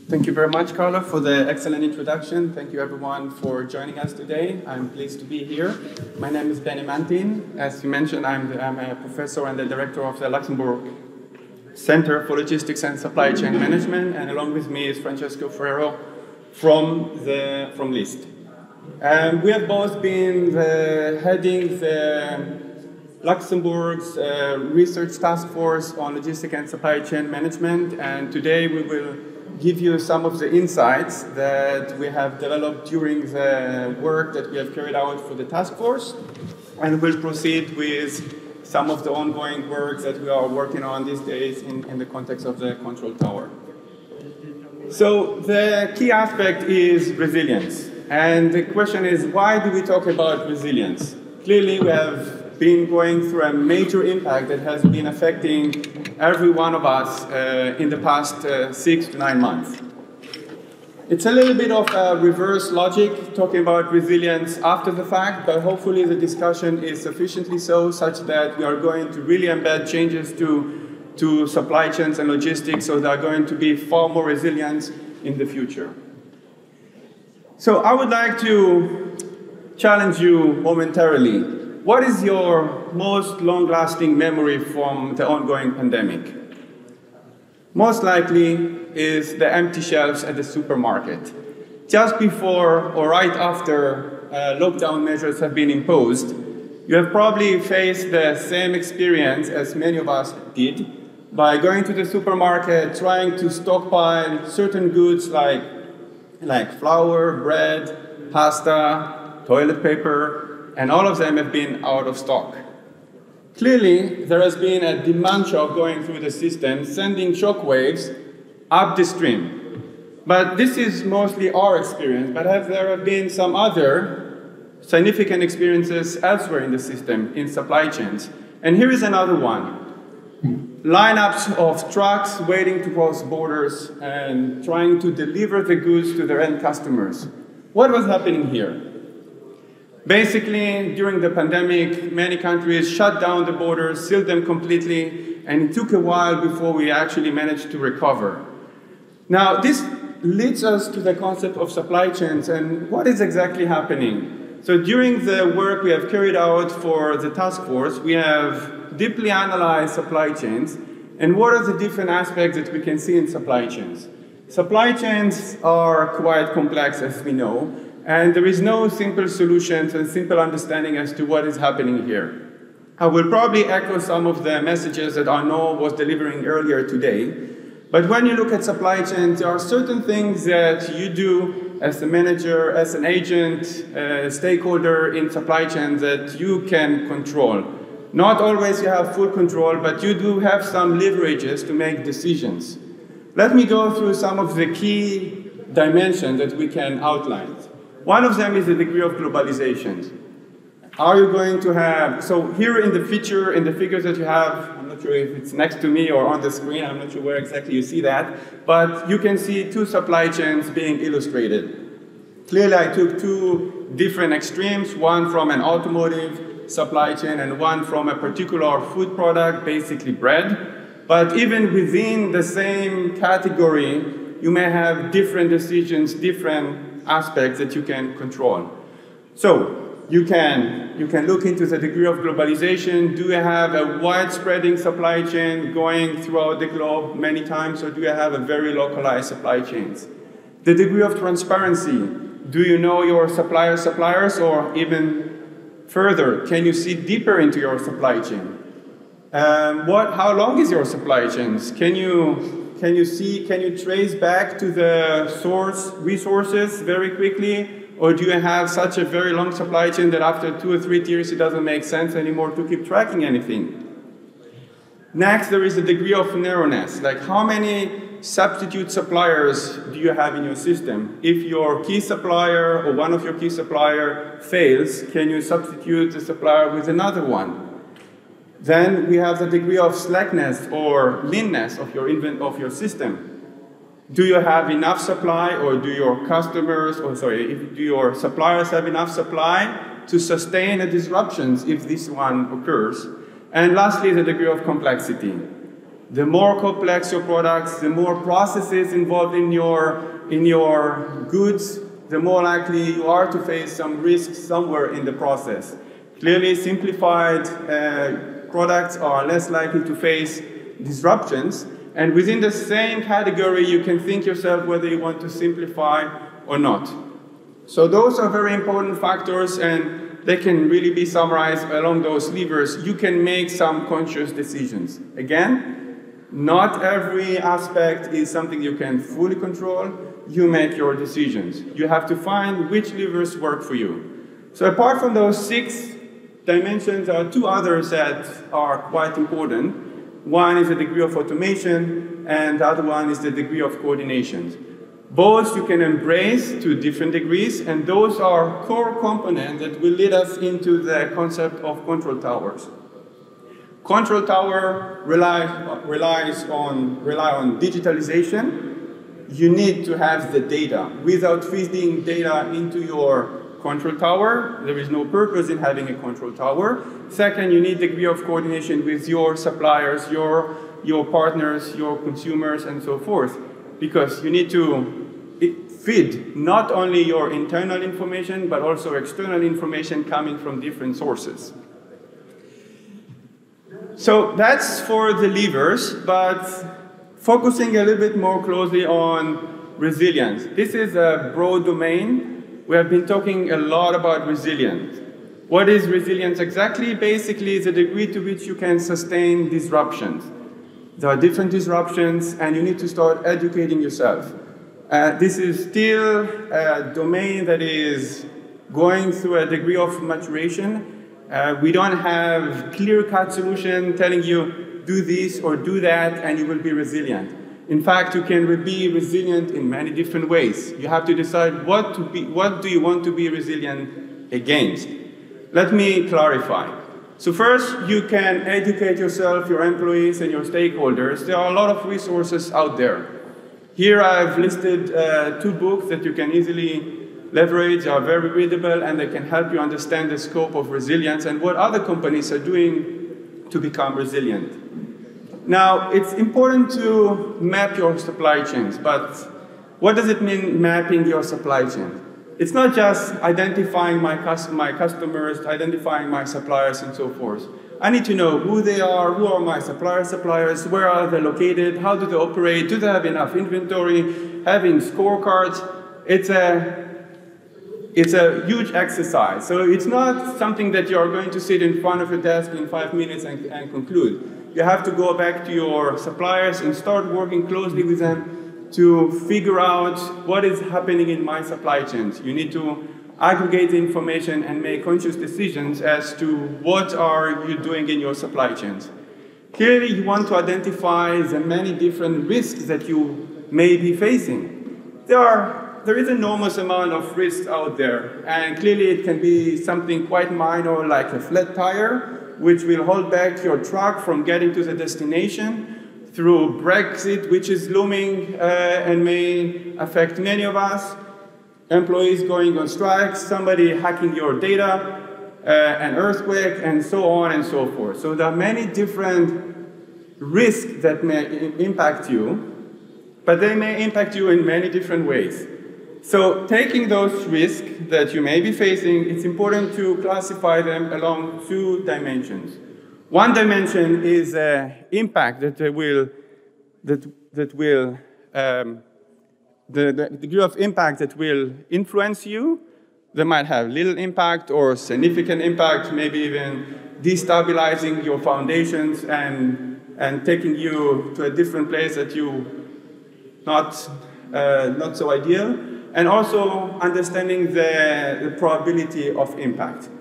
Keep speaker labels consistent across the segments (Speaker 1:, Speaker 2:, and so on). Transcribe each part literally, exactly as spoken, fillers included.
Speaker 1: Thank you very much, Carlo, for the excellent introduction. Thank you, everyone, for joining us today. I'm pleased to be here. My name is Mantin. As you mentioned, I'm, the, I'm a professor and the director of the Luxembourg Center for Logistics and Supply Chain Management, and along with me is Francesco Ferrero from the from LIST. Um, we have both been the, heading the Luxembourg's uh, research task force on logistics and supply chain management, and today we will give you some of the insights that we have developed during the work that we have carried out for the task force, and we'll proceed with some of the ongoing work that we are working on these days in, in the context of the control tower. So the key aspect is resilience, and the question is, why do we talk about resilience? Clearly, we have been going through a major impact that has been affecting every one of us uh, in the past uh, six to nine months. It's a little bit of a reverse logic talking about resilience after the fact, but hopefully the discussion is sufficiently so such that we are going to really embed changes to, to supply chains and logistics, so they are going to be far more resilient in the future. So I would like to challenge you momentarily. What is your most long-lasting memory from the ongoing pandemic? Most likely is the empty shelves at the supermarket. Just before or right after uh, lockdown measures have been imposed, you have probably faced the same experience as many of us did by going to the supermarket, trying to stockpile certain goods like, like flour, bread, pasta, toilet paper, and all of them have been out of stock. Clearly, there has been a demand shock going through the system, sending shock waves up the stream. But this is mostly our experience, but have there have been some other significant experiences elsewhere in the system, in supply chains. And here is another one. Lineups of trucks waiting to cross borders and trying to deliver the goods to their end customers. What was happening here? Basically, during the pandemic, many countries shut down the borders, sealed them completely, and it took a while before we actually managed to recover. Now, this leads us to the concept of supply chains and what is exactly happening. So during the work we have carried out for the task force, we have deeply analyzed supply chains and what are the different aspects that we can see in supply chains. Supply chains are quite complex, as we know, and there is no simple solutions and simple understanding as to what is happening here. I will probably echo some of the messages that Arnaud was delivering earlier today. But when you look at supply chains, there are certain things that you do as a manager, as an agent, a stakeholder in supply chains that you can control. Not always you have full control, but you do have some leverages to make decisions. Let me go through some of the key dimensions that we can outline. One of them is the degree of globalization. Are you going to have, so here in the feature, in the figures that you have, I'm not sure if it's next to me or on the screen, I'm not sure where exactly you see that, but you can see two supply chains being illustrated. Clearly, I took two different extremes, one from an automotive supply chain and one from a particular food product, basically bread. But even within the same category, you may have different decisions, different aspects that you can control. So you can, you can look into the degree of globalization. Do you have a widespreading supply chain going throughout the globe many times, or do you have a very localized supply chains? The degree of transparency. Do you know your supplier's suppliers, or even further, can you see deeper into your supply chain? Um, what, how long is your supply chains? Can you, can you see, can you trace back to the source resources very quickly? Or do you have such a very long supply chain that after two or three years it doesn't make sense anymore to keep tracking anything? Next, there is a degree of narrowness. Like, how many substitute suppliers do you have in your system? If your key supplier or one of your key supplier fails, can you substitute the supplier with another one? Then we have the degree of slackness or leanness of your, of your system. Do you have enough supply, or do your customers, or sorry, if, do your suppliers have enough supply to sustain the disruptions if this one occurs? And lastly, the degree of complexity. The more complex your products, the more processes involved in your, in your goods, the more likely you are to face some risks somewhere in the process. Clearly, simplified uh, products are less likely to face disruptions. And within the same category, you can think yourself whether you want to simplify or not. So those are very important factors, and they can really be summarized along those levers. You can make some conscious decisions. Again, not every aspect is something you can fully control. You make your decisions. You have to find which levers work for you. So apart from those six dimensions, there are two others that are quite important. One is the degree of automation, and the other one is the degree of coordination. Both you can embrace to different degrees, and those are core components that will lead us into the concept of control towers. Control tower rely, relies on, rely on digitalization. You need to have the data. Without feeding data into your control tower, there is no purpose in having a control tower. Second, you need degree of coordination with your suppliers, your, your partners, your consumers, and so forth. Because you need to feed not only your internal information, but also external information coming from different sources. So that's for the levers, but focusing a little bit more closely on resilience. This is a broad domain. We have been talking a lot about resilience. What is resilience exactly? Basically, it's the degree to which you can sustain disruptions. There are different disruptions, and you need to start educating yourself. Uh, this is still a domain that is going through a degree of maturation. Uh, we don't have clear-cut solution telling you, do this or do that, and you will be resilient. In fact, you can be resilient in many different ways. You have to decide what, to be, what do you want to be resilient against. Let me clarify. So first, you can educate yourself, your employees, and your stakeholders. There are a lot of resources out there. Here I've listed uh, two books that you can easily leverage, are very readable, and they can help you understand the scope of resilience and what other companies are doing to become resilient. Now, it's important to map your supply chains, but what does it mean mapping your supply chain? It's not just identifying my, cus my customers, identifying my suppliers, and so forth. I need to know who they are, who are my suppliers' suppliers, where are they located, how do they operate, do they have enough inventory, having scorecards. It's a, it's a huge exercise. So it's not something that you're going to sit in front of your desk in five minutes and, and conclude. You have to go back to your suppliers and start working closely with them to figure out what is happening in my supply chains. You need to aggregate the information and make conscious decisions as to what are you doing in your supply chains. Clearly, you want to identify the many different risks that you may be facing. There, are, there is an enormous amount of risks out there, and clearly it can be something quite minor like a flat tire, which will hold back your truck from getting to the destination, through Brexit, which is looming uh, and may affect many of us, employees going on strikes, somebody hacking your data, uh, an earthquake, and so on and so forth. So there are many different risks that may impact you, but they may impact you in many different ways. So taking those risks that you may be facing, it's important to classify them along two dimensions. One dimension is uh, impact that will, that, that will um, the, the degree of impact that will influence you. They might have little impact or significant impact, maybe even destabilizing your foundations and, and taking you to a different place that you not, uh, not so ideal. And also understanding the, the probability of impact.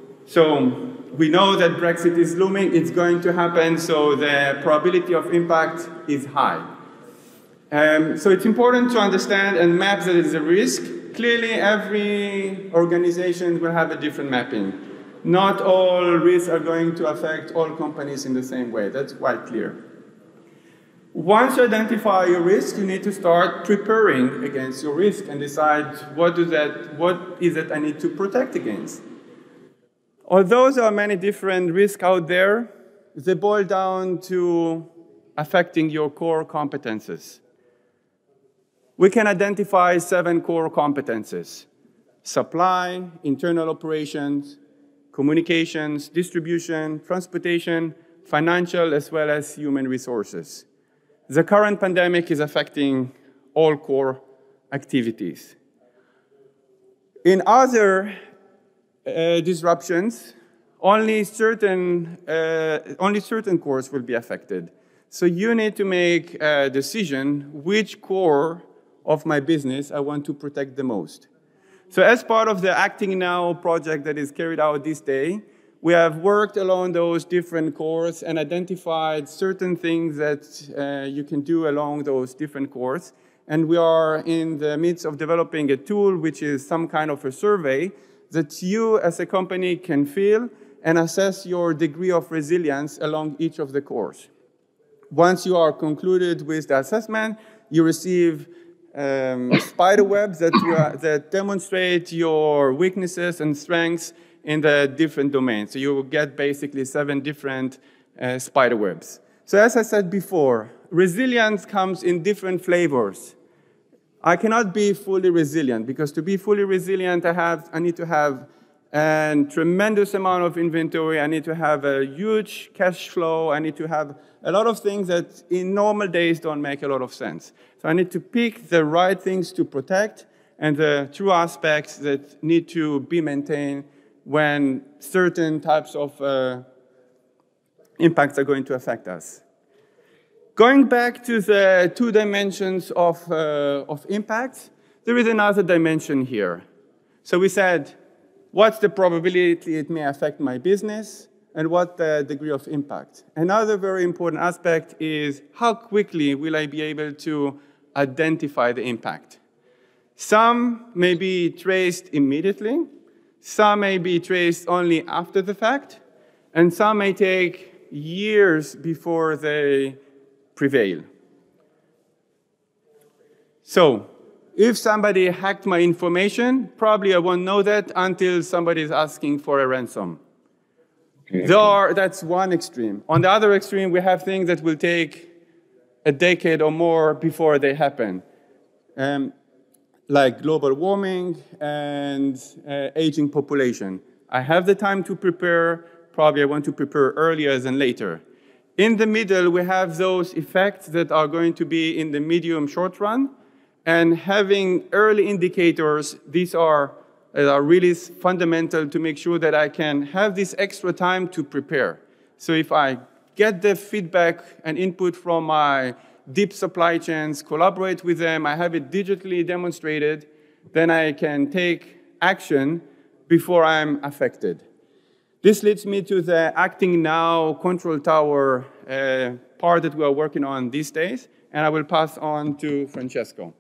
Speaker 1: So we know that Brexit is looming, it's going to happen, so the probability of impact is high. Um, so it's important to understand and map that it's a risk. Clearly, every organization will have a different mapping. Not all risks are going to affect all companies in the same way. That's quite clear. Once you identify your risk, you need to start preparing against your risk and decide what, do that, what is it I need to protect against. Although there are many different risks out there, they boil down to affecting your core competences. We can identify seven core competences: supply, internal operations, communications, distribution, transportation, financial, as well as human resources. The current pandemic is affecting all core activities. In other uh, disruptions, only certain, uh, only certain cores will be affected. So you need to make a decision which core of my business I want to protect the most. So as part of the Acting Now project that is carried out this day, we have worked along those different cores and identified certain things that uh, you can do along those different cores. And we are in the midst of developing a tool, which is some kind of a survey that you as a company can fill and assess your degree of resilience along each of the cores. Once you are concluded with the assessment, you receive um, spider webs that, you are, that demonstrate your weaknesses and strengths in the different domains. So you will get basically seven different uh, spider webs. So as I said before, resilience comes in different flavors. I cannot be fully resilient, because to be fully resilient, I, have, I need to have a tremendous amount of inventory. I need to have a huge cash flow. I need to have a lot of things that in normal days don't make a lot of sense. So I need to pick the right things to protect and the true aspects that need to be maintained when certain types of uh, impacts are going to affect us. Going back to the two dimensions of, uh, of impact, there is another dimension here. So we said, what's the probability it may affect my business, and what the degree of impact? Another very important aspect is how quickly will I be able to identify the impact? Some may be traced immediately, some may be traced only after the fact, and some may take years before they prevail. So, if somebody hacked my information, probably I won't know that until somebody is asking for a ransom. There are, that's one extreme. On the other extreme, we have things that will take a decade or more before they happen, um, like global warming and uh, aging population. I have the time to prepare. Probably I want to prepare earlier than later. In the middle, we have those effects that are going to be in the medium short run, and having early indicators, these are, are really fundamental to make sure that I can have this extra time to prepare. So if I get the feedback and input from my deep supply chains, collaborate with them, I have it digitally demonstrated, then I can take action before I'm affected. This leads me to the Acting Now control tower uh, part that we are working on these days, and I will pass on to Francesco.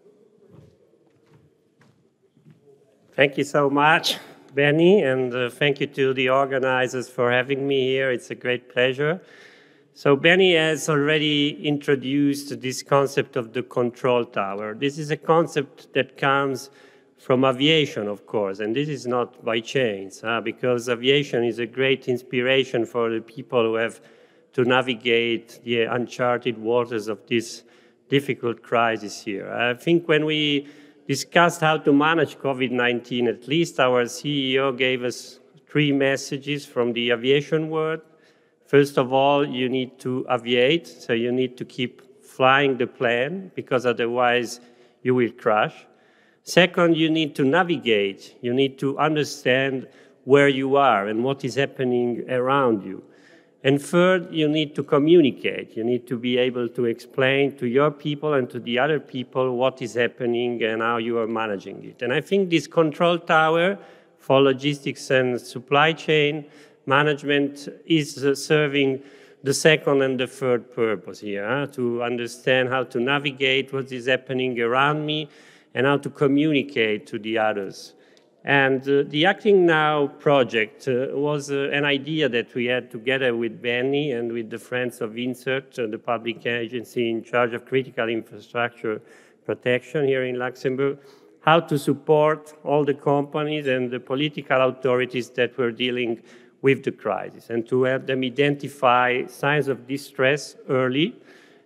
Speaker 2: Thank you so much, Benny, and uh, thank you to the organizers for having me here. It's a great pleasure. So Benny has already introduced this concept of the control tower. This is a concept that comes from aviation, of course, and this is not by chance, uh, because aviation is a great inspiration for the people who have to navigate the uncharted waters of this difficult crisis here. I think when we discussed how to manage COVID nineteen, at least our C E O gave us three messages from the aviation world. First of all, you need to aviate, so you need to keep flying the plane, because otherwise you will crash. Second, you need to navigate. You need to understand where you are and what is happening around you. And third, you need to communicate. You need to be able to explain to your people and to the other people what is happening and how you are managing it. And I think this control tower for logistics and supply chain management is uh, serving the second and the third purpose here, huh? To understand how to navigate what is happening around me and how to communicate to the others. And uh, the Acting Now project uh, was uh, an idea that we had together with Benny and with the Friends of Insert, uh, the public agency in charge of critical infrastructure protection here in Luxembourg, how to support all the companies and the political authorities that were dealing with the crisis, and to help them identify signs of distress early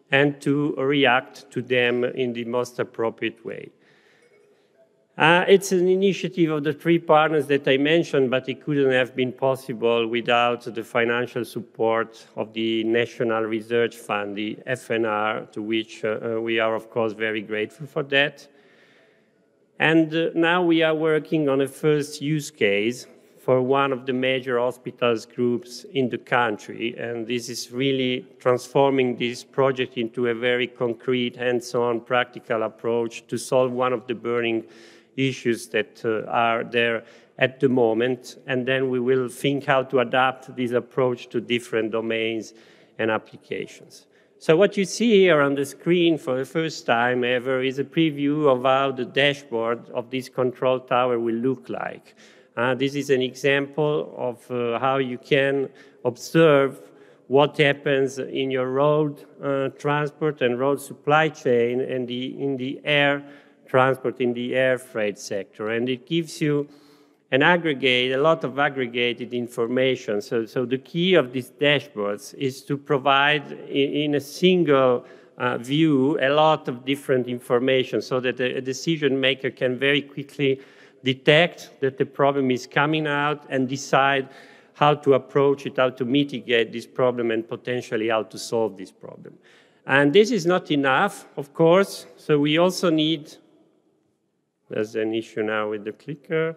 Speaker 2: and to react to them in the most appropriate way. Uh, it's an initiative of the three partners that I mentioned, but it couldn't have been possible without the financial support of the National Research Fund, the F N R, to which uh, we are, of course, very grateful for that. And uh, now we are working on a first use case for one of the major hospitals groups in the country. And this is really transforming this project into a very concrete, hands-on, practical approach to solve one of the burning issues that uh, are there at the moment. And then we will think how to adapt this approach to different domains and applications. So what you see here on the screen for the first time ever is a preview of how the dashboard of this control tower will look like. Uh, this is an example of uh, how you can observe what happens in your road uh, transport and road supply chain and the, in the air transport, in the air freight sector. And it gives you an aggregate, a lot of aggregated information. So, so the key of these dashboards is to provide in, in a single uh, view a lot of different information so that a, a decision maker can very quickly detect that the problem is coming out and decide how to approach it, how to mitigate this problem, and potentially how to solve this problem. And this is not enough, of course, so we also need, there's an issue now with the clicker.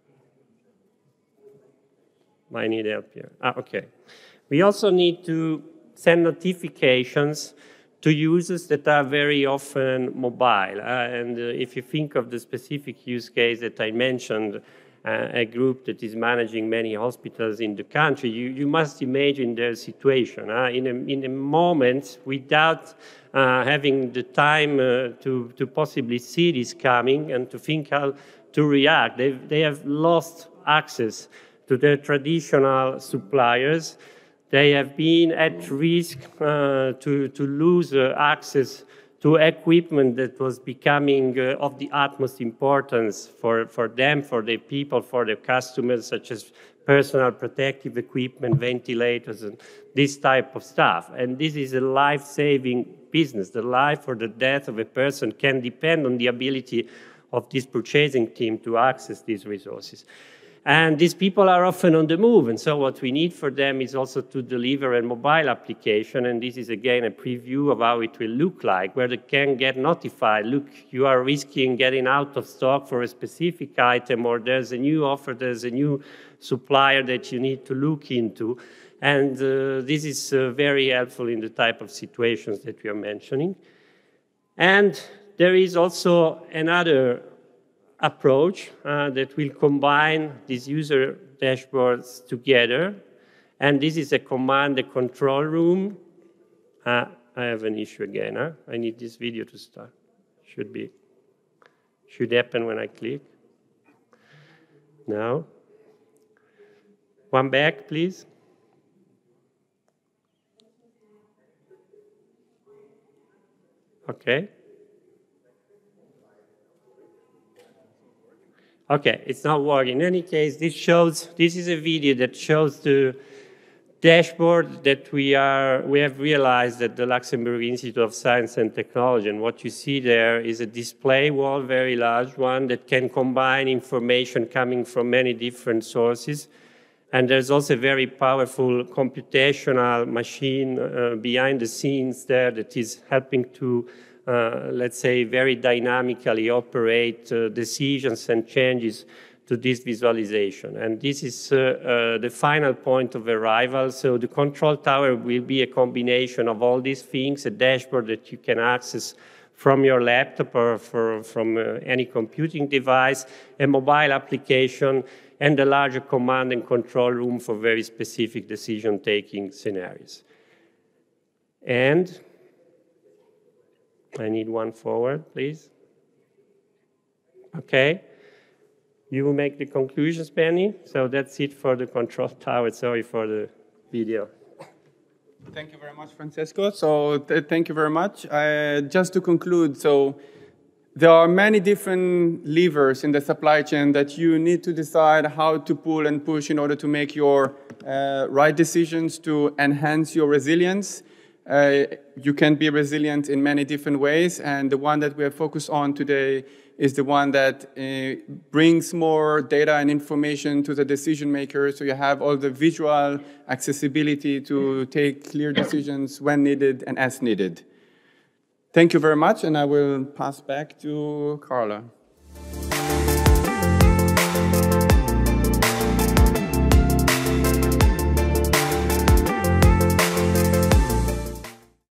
Speaker 2: I need help here. Ah, okay. We also need to send notifications to users that are very often mobile. Uh, and uh, if you think of the specific use case that I mentioned, uh, a group that is managing many hospitals in the country, you, you must imagine their situation. Uh, in, a, in a moment, without uh, having the time uh, to, to possibly see this coming and to think how to react, they they have lost access to their traditional suppliers. They have been at risk uh, to, to lose uh, access to equipment that was becoming uh, of the utmost importance for, for them, for their people, for their customers, such as personal protective equipment, ventilators, and this type of stuff. And this is a life-saving business. The life or the death of a person can depend on the ability of this purchasing team to access these resources. And these people are often on the move, and so what we need for them is also to deliver a mobile application, and this is again a preview of how it will look like, where they can get notified, look, you are risking getting out of stock for a specific item, or there's a new offer, there's a new supplier that you need to look into. And uh, this is uh, very helpful in the type of situations that we are mentioning. And there is also another approach uh, that will combine these user dashboards together. And this is a command and control room. Uh, I have an issue again. Huh? I need this video to start. Should be, should happen when I click. Now. One back, please. Okay. Okay, it's not working. In any case, this shows, this is a video that shows the dashboard that we are, we have realized at the Luxembourg Institute of Science and Technology. And what you see there is a display wall, very large one, that can combine information coming from many different sources. And there's also a very powerful computational machine uh, behind the scenes there that is helping to Uh, let's say, very dynamically operate uh, decisions and changes to this visualization. And this is uh, uh, the final point of arrival. So the control tower will be a combination of all these things, a dashboard that you can access from your laptop or for, from uh, any computing device, a mobile application, and a larger command and control room for very specific decision-taking scenarios. And I need one forward, please. Okay. You will make the conclusions, Benny. So that's it for the control tower. Sorry for the video.
Speaker 1: Thank you very much, Francesco. So th thank you very much. Uh, just to conclude, so there are many different levers in the supply chain that you need to decide how to pull and push in order to make your uh, right decisions to enhance your resilience. Uh, you can be resilient in many different ways, and the one that we are focused on today is the one that uh, brings more data and information to the decision maker, so you have all the visual accessibility to take clear decisions when needed and as needed. Thank you very much, and I will pass back to Carla.